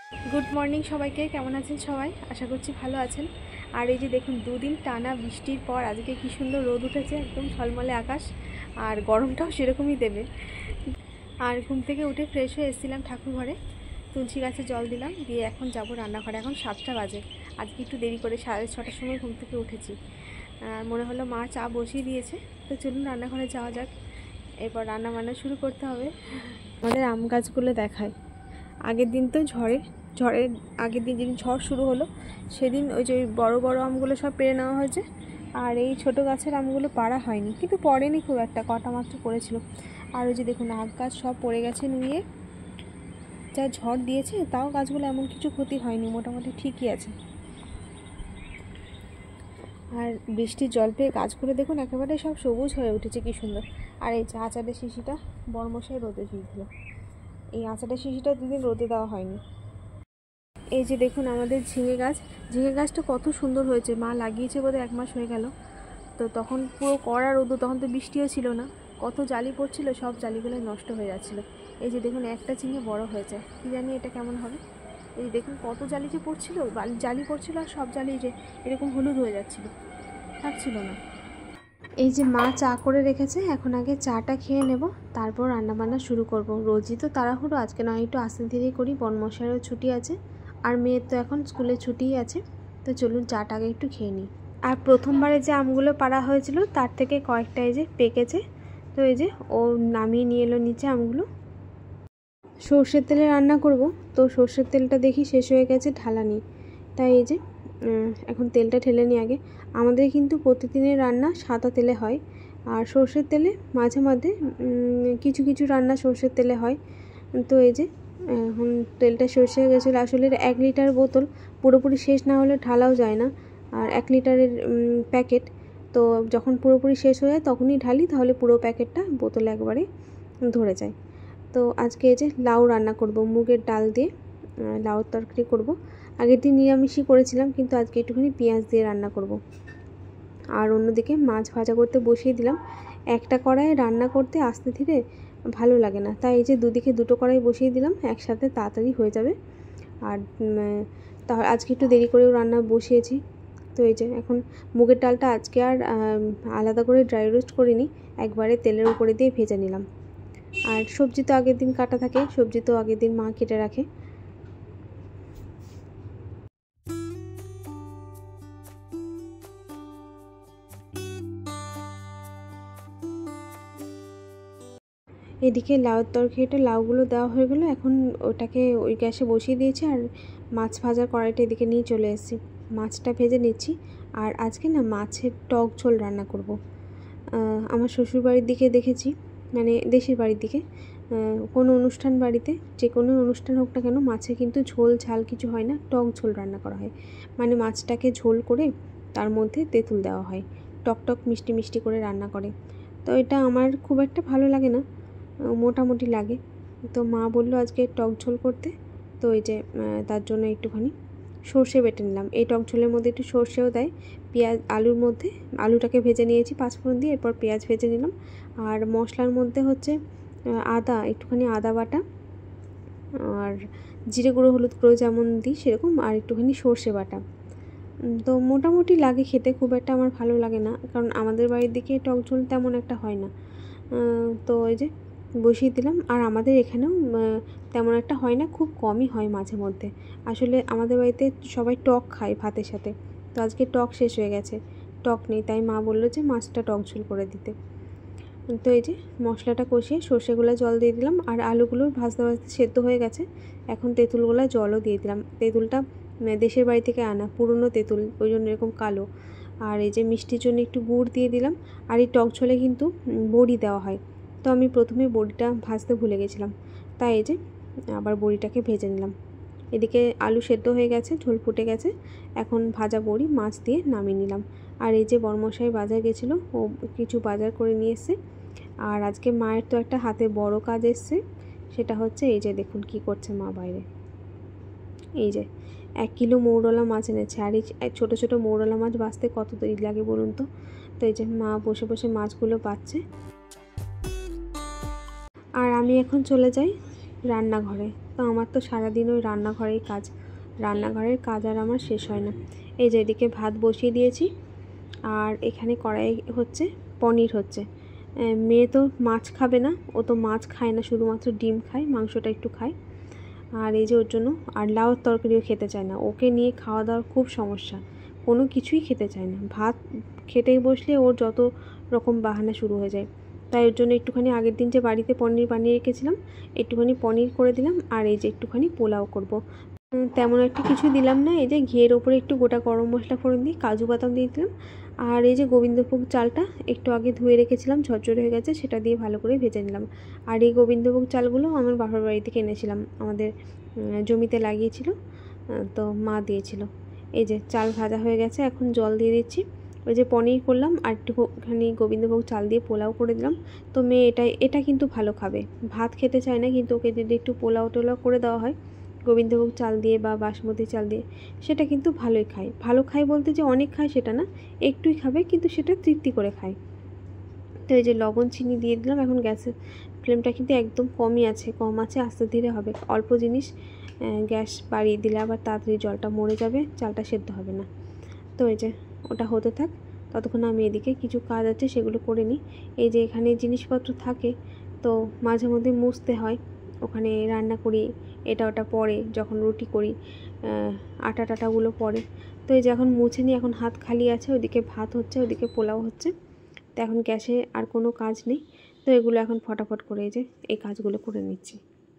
Good morning সবাইকে। কেমন আছেন সবাই? আশা করছি ভালো আছেন। আর এই যে দেখুন, দুদিন টানা বৃষ্টির পর আজকে কি সুন্দর রোদ উঠেছে, একদম ঝলমলে আকাশ। আর গরমটাও সেরকমই দেবে। আর ঘুম থেকে উঠে ফ্রেশ হয়ে এসেছিলাম ঠাকুর ঘরে, তুলসী গাছে জল দিলাম, দিয়ে এখন যাব রান্নাঘরে। এখন 7টা বাজে। আজকে একটু দেরি করে 6:30টার সময় ঘুম থেকে উঠেছি। মনে হলো মা চা বসিয়ে দিয়েছে, তো চলুন রান্নাঘরে যাওয়া যাক। এরপর রান্না বান্না শুরু করতে হবে। আমাদের আম গাছগুলো দেখায়। আগের দিন তো ঝড়ের আগের দিন যেদিন ঝড় শুরু হলো, সেদিন ওই যে বড় বড় আমগুলো সব পেড়ে নেওয়া হয়েছে। আর এই ছোটো গাছের আমগুলো পাড়া হয়নি, কিন্তু পড়েনি খুব একটা, কটা মাত্র পড়েছিল। আর ওই যে দেখুন, আগ গাছ সব পড়ে গেছে নুয়ে। যা ঝড় দিয়েছে তাও গাছগুলো এমন কিছু ক্ষতি হয়নি, মোটামুটি ঠিকই আছে। আর বৃষ্টির জল পেয়ে গাছগুলো দেখুন একেবারে সব সবুজ হয়ে উঠেছে, কি সুন্দর। আর এই যে আচারের শিশিটা বড়মশাই রোদে দিয়েছিল। এই আচারের শিশিটা দুদিন রোদে দেওয়া হয়নি। এই যে দেখুন আমাদের ঝিঙে গাছটা কত সুন্দর হয়েছে। মা লাগিয়েছে বোধহয় 1 মাস হয়ে গেল। তো তখন পুরো কড়া রোদ, তখন তো বৃষ্টিও ছিল না, কত জালি পড়ছিল, সব জালিগুলো নষ্ট হয়ে যাচ্ছিলো। এই যে দেখুন একটা ঝিঙে বড় হয়েছে, কী জানি এটা কেমন হবে। এই যে দেখুন কত জালি যে পড়ছিল, জালি পড়ছিল, আর সব জালি যে এরকম হলুদ হয়ে যাচ্ছিলো, থাকছিল না। এই যে মা চা করে রেখেছে, এখন আগে চাটা খেয়ে নেব, তারপর রান্নাবান্না শুরু করব। রোজই তো তাড়াহুড়ো, আজকে নয় একটু আস্তে ধীরে করি, বনমশাইয়েরও ছুটি আছে, আর মেয়ের তো এখন স্কুলে ছুটিই আছে। তো চলুন চাটা আগে একটু খেয়ে নিই। আর প্রথমবারে যে আমগুলো পাড়া হয়েছিল তার থেকে কয়েকটা এই যে পেকেছে। তো এই যে ও নামিয়ে নিয়ে এলো নিচে আমগুলো। সর্ষের তেলে রান্না করব, তো সর্ষের তেলটা দেখি শেষ হয়ে গেছে, ঢালা নেই। তাই এই যে এখন তেলটা ঢেলে নিই আগে। আমাদের কিন্তু প্রতিদিনের রান্না সাদা তেলে হয়, আর সর্ষের তেলে মাঝে মাঝে কিছু কিছু রান্না সর্ষের তেলে হয়। তো এই যে এখন তেলটা শেষ হয়ে গেছিলো। আসলে 1 লিটার বোতল, পুরোপুরি শেষ না হলে ঢালাও যায় না। আর 1 লিটারের প্যাকেট, তো যখন পুরোপুরি শেষ হয়ে যায় তখনই ঢালি, তাহলে পুরো প্যাকেটটা বোতলে একবারে ধরে যায়। তো আজকে এই যে লাউ রান্না করব, মুগের ডাল দিয়ে লাউর তরকারি করব। আগের দিন নিরামিষই করেছিলাম, কিন্তু আজকে একটুখানি পেঁয়াজ দিয়ে রান্না করব। আর অন্যদিকে মাছ ভাজা করতে বসিয়ে দিলাম। একটা কড়াইয়ে রান্না করতে আস্তে ধীরে ভালো লাগে না, তাই এই যে দুদিকে দুটো কড়াই বসিয়ে দিলাম, একসাথে তাড়াতাড়ি হয়ে যাবে। আর তাহলে আজকে একটু দেরি করেও রান্না বসিয়েছি। তো এই যে এখন মুগের ডালটা আজকে আর আলাদা করে ড্রাই রোস্ট করিনি, একবারে তেলের উপরে দিয়ে ভেজে নিলাম। আর সবজি তো আগের দিন কাটা থাকে, সবজি তো আগের দিন মা কেটে রাখে। এদিকে লাউয়ের তরকারিটা, লাউগুলো দেওয়া হয়ে গেলো, এখন ওটাকে ওই গ্যাসে বসিয়ে দিয়েছি। আর মাছ ভাজার কড়াইটা এদিকে নিয়ে চলে এসেছি, মাছটা ভেজে নিচ্ছি। আর আজকে না মাছের টক ঝোল রান্না করব। আমার শ্বশুরবাড়ির দিকে দেখেছি, মানে দেশের বাড়ির দিকে, কোনো অনুষ্ঠান বাড়িতে, যে কোনো অনুষ্ঠান হোক না কেন, মাছে কিন্তু ঝোল ঝাল কিছু হয় না, টক ঝোল রান্না করা হয়। মানে মাছটাকে ঝোল করে তার মধ্যে তেঁতুল দেওয়া হয়, টক টক মিষ্টি মিষ্টি করে রান্না করে। তো এটা আমার খুব একটা ভালো লাগে না, মোটামুটি লাগে। তো মা বললো আজকে টক ঝোল করতে, তো এই যে তার জন্য একটুখানি সর্ষে বেটে নিলাম। এই টক ঝোলের মধ্যে একটু সর্ষেও দেয়, পেঁয়াজ আলুর মধ্যে, আলুটাকে ভেজে নিয়েছি 5 ফোড়ন দিয়ে, এরপর পেঁয়াজ ভেজে নিলাম। আর মশলার মধ্যে হচ্ছে আদা, একটুখানি আদা বাটা, আর জিরে গুঁড়ো হলুদ গুঁড়ো যেমন দিই সেরকম, আর একটুখানি সর্ষে বাটা। তো মোটামুটি লাগে খেতে, খুব একটা আমার ভালো লাগে না, কারণ আমাদের বাড়ির দিকে টক ঝোল তেমন একটা হয় না। তো এই যে বসিয়ে দিলাম। আর আমাদের এখানেও তেমন একটা হয় না, খুব কমই হয় মাঝে মধ্যে। আসলে আমাদের বাড়িতে সবাই টক খায় ভাতের সাথে, তো আজকে টক শেষ হয়ে গেছে, টক নেই, তাই মা বললো যে মাছটা টক ঝোল করে দিতে। তো এই যে মশলাটা কষিয়ে সর্ষেগুলো জল দিয়ে দিলাম, আর আলুগুলো ভাজতে ভাজতে সেদ্ধ হয়ে গেছে। এখন তেঁতুলগুলো জলও দিয়ে দিলাম। তেঁতুলটা দেশের বাড়ি থেকে আনা পুরনো তেঁতুল, ওই জন্য এরকম কালো। আর এই যে মিষ্টির জন্য একটু গুড় দিয়ে দিলাম। আর এই টক ঝোলে কিন্তু বড়ি দেওয়া হয়, তো আমি প্রথমে বড়িটা ভাজতে ভুলে গেছিলাম, তাই এই যে আবার বড়িটাকে ভেজে নিলাম। এদিকে আলু সেদ্ধ হয়ে গেছে, ঝোল ফুটে গেছে, এখন ভাজা বড়ি মাছ দিয়ে নামিয়ে নিলাম। আর এই যে বড়মশাই বাজার গেছিলো, ও কিছু বাজার করে নিয়ে এসছে। আর আজকে মায়ের তো একটা হাতে বড় কাজ এসছে, সেটা হচ্ছে এই যে দেখুন কি করছে মা বাইরে। এই যে 1 কিলো মৌরলা মাছ এনেছে, আর এই ছোটো ছোটো মৌরলা মাছ বাছতে কত দেরি লাগে বলুন তো। তো এই যে মা বসে বসে মাছগুলো বাছছে। আর আমি এখন চলে যাই রান্নাঘরে। তো আমার তো সারাদিন ওই রান্নাঘরেই কাজ, রান্নাঘরের কাজ আর আমার শেষ হয় না। এই যে এদিকে ভাত বসিয়ে দিয়েছি, আর এখানে কড়াই হচ্ছে, পনির হচ্ছে। মেয়ে তো মাছ খাবে না, ও তো মাছ খায় না, শুধুমাত্র ডিম খায়, মাংসটা একটু খায়। আর এই যে ওর জন্য, আর লাউয়ের তরকারিও খেতে চায় না, ওকে নিয়ে খাওয়া দাওয়ার খুব সমস্যা, কোনো কিছুই খেতে চায় না। ভাত খেতে বসলে ওর যত রকম বাহানা শুরু হয়ে যায়। তাই ওর জন্য একটুখানি আগের দিন যে বাড়িতে পনির বানিয়ে রেখেছিলাম, একটুখানি পনির করে দিলাম, আর এই যে একটুখানি পোলাও করব। তেমন একটা কিছু দিলাম না, এই যে ঘিয়ের ওপরে একটু গোটা গরম মশলা ফোড়ন দিয়ে কাজু বাদাম দিয়ে দিলাম। আর এই যে গোবিন্দভোগ চালটা একটু আগে ধুয়ে রেখেছিলাম, ঝরঝরে হয়ে গেছে, সেটা দিয়ে ভালো করে ভেজে নিলাম। আর এই গোবিন্দভোগ চালগুলো আমার বাবার বাড়ি থেকে এনেছিলাম, আমাদের জমিতে লাগিয়েছিল, তো মা দিয়েছিল। এই যে চাল ভাজা হয়ে গেছে, এখন জল দিয়ে দিচ্ছি। ওই যে পনির করলাম আর একটুখানি গোবিন্দভোগ চাল দিয়ে পোলাও করে দিলাম। তো মেয়ে এটা কিন্তু ভালো খাবে, ভাত খেতে চায় না, কিন্তু ওকে যদি একটু পোলাও টোলাও করে দেওয়া হয় গোবিন্দভোগ চাল দিয়ে বা বাসমতি চাল দিয়ে, সেটা কিন্তু ভালোই খায়। ভালো খায় বলতে যে অনেক খায় সেটা না, একটুই খাবে, কিন্তু সেটা তৃপ্তি করে খায়। তো এই যে লবণ চিনি দিয়ে দিলাম। এখন গ্যাসের ফ্লেমটা কিন্তু একদম কমই আছে, কম আছে, আস্তে ধীরে হবে। অল্প জিনিস গ্যাস বাড়িয়ে দিলে আবার তাড়াতাড়ি জলটা মরে যাবে, চালটা সেদ্ধ হবে না। তো এই যে ওটা হতে থাক, ততক্ষণ আমি এদিকে কিছু কাজ আছে সেগুলো করে নিই। এই যে এখানে জিনিসপত্র থাকে, তো মাঝে মধ্যে মুছতে হয়, ওখানে রান্না করি, এটা ওটা পড়ে, যখন রুটি করি আটা টাটাগুলো পড়ে। তো এই যে এখন মুছে নিই, এখন হাত খালি আছে, ওইদিকে ভাত হচ্ছে, ওইদিকে পোলাও হচ্ছে। তো এখন গ্যাসে আর কোনো কাজ নেই, তো এগুলো এখন ফটাফট করে এই যে এই কাজগুলো করে নিচ্ছি।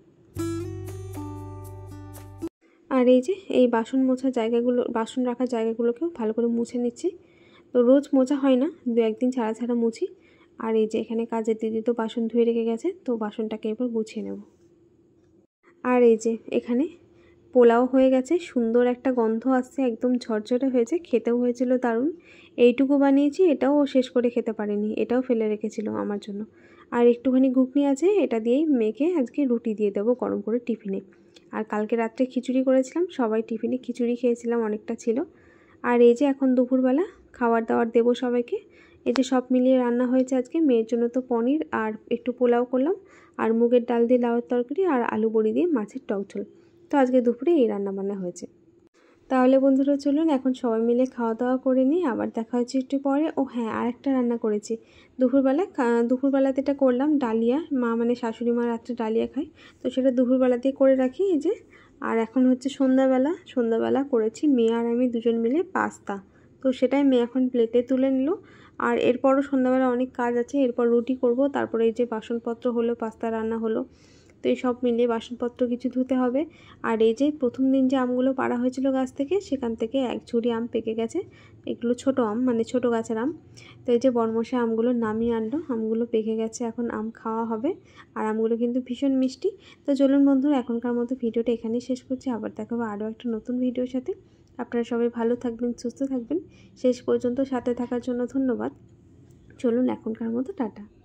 আর এই যে এই বাসন মোছার জায়গাগুলো, বাসন রাখার জায়গাগুলোকেও ভালো করে মুছে নিচ্ছি। তো রোজ মোছা হয় না, দু একদিন ছাড়া ছাড়া মুছি। আর এই যে এখানে কাজের দিদি তো বাসন ধুয়ে রেখে গেছে, তো বাসনটাকে এবার গুছিয়ে নেব। আর এই যে এখানে পোলাও হয়ে গেছে, সুন্দর একটা গন্ধ আসছে, একদম ঝরঝরে হয়েছে, খেতেও হয়েছিল দারুণ। এইটুকু বানিয়েছি, এটাও শেষ করে খেতে পারিনি, এটাও ফেলে রেখেছিল আমার জন্য। আর একটুখানি ঘুগনি আছে, এটা দিয়েই মেয়েকে আজকে রুটি দিয়ে দেবো গরম করে টিফিনে। আর কালকে রাত্রে খিচুড়ি করেছিলাম, সবাই টিফিনে খিচুড়ি খেয়েছিলাম, অনেকটা ছিল। আর এই যে এখন দুপুরবেলা খাবার দাবার দেবো সবাইকে। এই যে সব মিলিয়ে রান্না হয়েছে আজকে। মেয়ের জন্য তো পনির আর একটু পোলাও করলাম, আর মুগের ডাল দিয়ে লাউয়ের তরকারি, আর আলু বড়ি দিয়ে মাছের টক ঝোল। তো আজকে দুপুরে এই রান্নাবান্না হয়েছে। তাহলে বন্ধুরা চলুন এখন সবাই মিলে খাওয়া দাওয়া করে নিই, আবার দেখা হচ্ছে একটু পরে। ও হ্যাঁ, আরেকটা রান্না করেছি দুপুরবেলাতে, এটা করলাম ডালিয়া। মা মানে শাশুড়ি মা রাত্রে ডালিয়া খায়, তো সেটা দুপুরবেলাতেই করে রাখি এই যে। আর এখন হচ্ছে সন্ধ্যাবেলা করেছি মেয়ে আর আমি দুজন মিলে পাস্তা। তো সেটাই মেয়ে এখন প্লেটে তুলে নিল। আর এরপরও সন্ধ্যাবেলা অনেক কাজ আছে, এরপর রুটি করব, তারপরে এই যে বাসনপত্র হলো, পাস্তা রান্না হলো। তো এই সব মিলিয়ে বাসনপত্র কিছু ধুতে হবে। আর এই যে প্রথম দিন যে আমগুলো পাড়া হয়েছিল গাছ থেকে, সেখান থেকে এক ঝুড়ি আম পেকে গেছে। এগুলো ছোটো আম, মানে ছোটো গাছের আম। তো এই যে বর্মশাই আমগুলো নামিয়ে আনলো, আমগুলো পেকে গেছে, এখন আম খাওয়া হবে। আর আমগুলো কিন্তু ভীষণ মিষ্টি। তো চলুন বন্ধুরা, এখনকার মতো ভিডিওটা এখানেই শেষ করছি, আবার দেখা হবে আরও একটা নতুন ভিডিওর সাথে। আপনারা সবাই ভালো থাকবেন, সুস্থ থাকবেন। শেষ পর্যন্ত সাথে থাকার জন্য ধন্যবাদ। চলুন এখনকার মতো টাটা।